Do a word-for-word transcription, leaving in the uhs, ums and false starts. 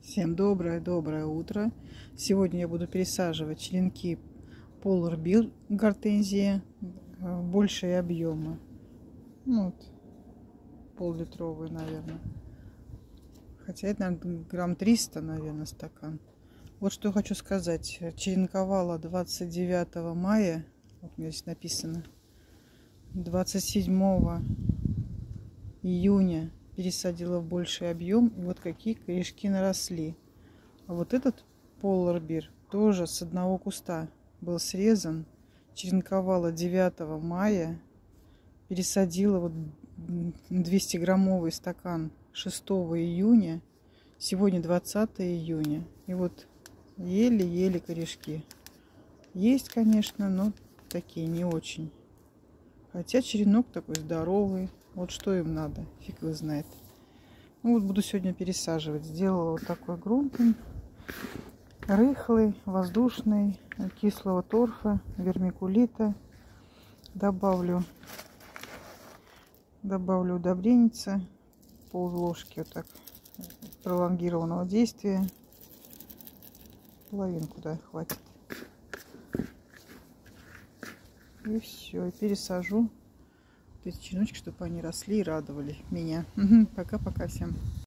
Всем доброе-доброе утро. Сегодня я буду пересаживать черенки Polar Bear гортензии в большие объемы. Ну, вот, пол-литровые, наверное. Хотя это, наверное, грамм триста, наверное, стакан. Вот что хочу сказать. Черенковала двадцать девятого мая. Вот у меня здесь написано. двадцать седьмого июня пересадила в больший объем. И вот какие корешки наросли. А вот этот Polar Bear тоже с одного куста был срезан. Черенковала девятого мая. Пересадила вот двести граммовый стакан шестого июня. Сегодня двадцатое июня. И вот еле-еле корешки. Есть, конечно, но такие не очень. Хотя черенок такой здоровый. Вот что им надо, фиг его знает. Ну вот буду сегодня пересаживать. Сделала вот такой грунт. Рыхлый, воздушный, кислого торфа, вермикулита. Добавлю, добавлю удобреница. Пол ложки вот так пролонгированного действия. Половинку, да, хватит. И все, пересажу эти череночки, чтобы они росли и радовали меня. Пока-пока всем.